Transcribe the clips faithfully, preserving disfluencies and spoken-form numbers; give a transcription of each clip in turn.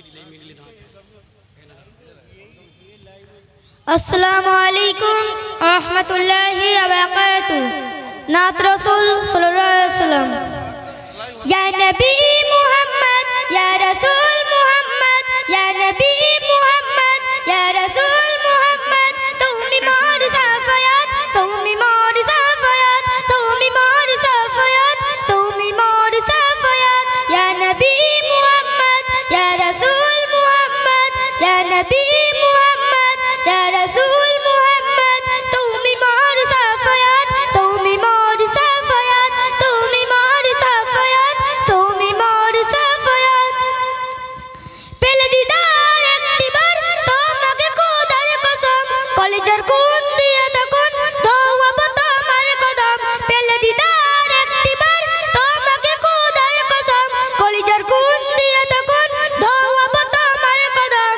अस्सलामु अलैकुम रहमतुल्लाहि व बरकातुहू। नात रसूल सल्लल्लाहु अलैहि वसल्लम। या नबी मुहम्मद या रसूल मुहम्मद या नबी मुहम्मद या रसूल मुहम्मद तुमी मोर सफायत तुमी मोर सफायत तुमी मोर सफायत तुमी मोर सफायत या नबी मुहम्मद या रसूल मुहम्मद या नबी मुहम्मद या रसूल मुहम्मद तुमी मोर सफायत तुमी मोर सफायत तुमी मोर सफायत तुमी मोर सफायत। पहले दीदार একটি বার তোমাকে খোদার কসম কলেজের কোন দিয়ে তখন দোয়াবো তোমার কদম। পহলে দীদার একটি বার তোমাকে খোদার কসম কলেজের কোন দিয়ে তখন দোয়াবো তোমার কদম।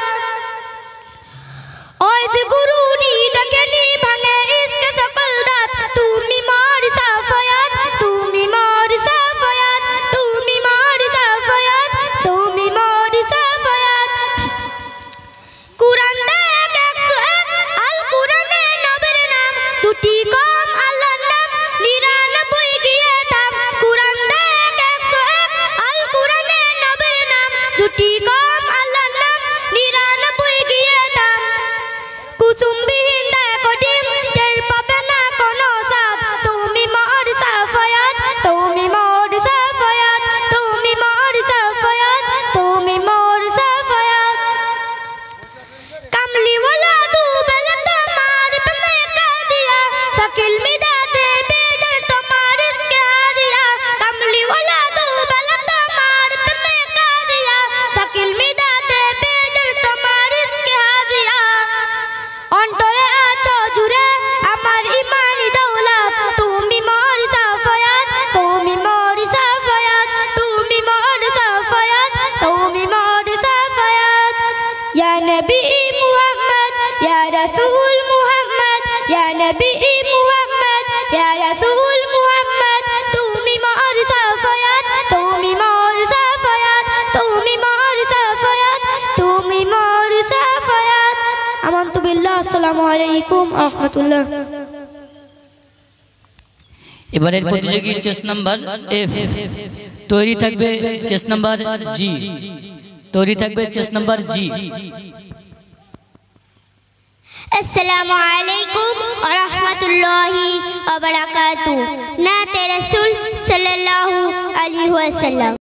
ওই যে গুরুনি দেখেনি ভাঙে ইসকে সকল দাঁত তুমি মোর সফায়ত তুমি মোর সফায়ত তুমি মোর সফায়ত তুমি মোর সফায়ত। কুরআন দেখ একশো এক আল কুরআনে নবীর নাম দুটি কম আল্লাহর নাম নিরানব্বই গিয়ে থাম। কুরআন দেখ একশো এক আল কুরআনে নবীর নাম দুটি কম আল্লাহর নাম নিরানব্বই গিয়ে থাম। কুসুমবিহীন দেখো ডিম টের পাবে না কোনো সাপ তুমি মোর সফায়ত তুমি মোর সফায়ত তুমি মোর সফায়ত তুমি মোর সফায়ত। কামলি ওয়ালা দু বেলা তোমার প্রেমে কাঁদিয়া শাকিল মিদাতে বেজার তোমার ইসকে হাদিয়া। কামলি ওয়ালা দু বেলা তোমার প্রেমে কাঁদিয়া শাকিল মিদাতে বেজার তোমার ইসকে হাদিয়া। অন্তরে আছো জুড়ে আমার ইমানি দৌলত তুমি মোর সফায়ত তুমি মোর সফায়ত তুমি মোর সফায়ত তুমি মোর সফায়ত। ইয়া নবী মুহাম্মদ ইয়া রাসূল মুহাম্মদ ইয়া নবী মুহাম্মদ ইয়া রাসূল মুহাম্মদ তুমি মোর সফায়ত তুমি মোর সফায়ত তুমি মোর সফায়ত তুমি মোর সফায়ত। আমানতু বিল্লাহ। আসসালামু আলাইকুম ওয়া রাহমাতুল্লাহ। এবারের প্রতিযোগী চেস নাম্বার এফ তৈরি থাকবে চেস নাম্বার জি তৈরি থাকবে চেস নাম্বার জি। अस्सलामु अलैकुम व रहमतुल्लाहि व बरकातुहू। नात रसूल सल्लल्लाहु अलैहि वसल्लम।